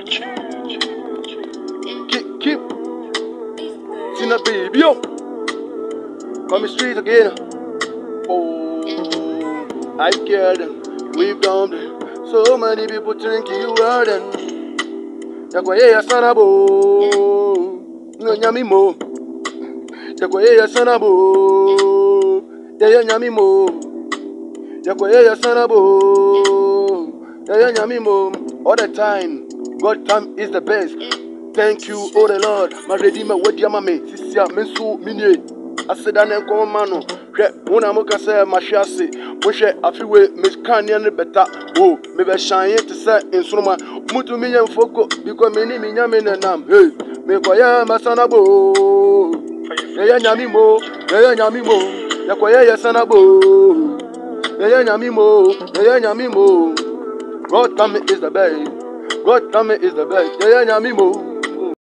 Keep. Tina baby, yo. Come street again. Oh, I care them. We've done them. So many people think you are them. Yakwaye ya sanabo. Nyami mo. Yakwaye ya sanabo. Ya nyami mo. Yakwaye ya sanabo. Ya nyami mo. All the time. God time is the best. Thank you, oh the Lord. My redeemer, what do you mame? Sisia, mensu, mini. I said, I am going mano. When I'm going to say, my chassis, push it, I feel with Miss Canyon better. Oh, maybe shine to say in Soma, Mutu million foco, because many million and nam. Hey, make a masanabo. Yamimo, Yamimo, Yakoya Sanabo. Yamimo, Yamimo. God, come is the best. God, come is the best. Yamimo.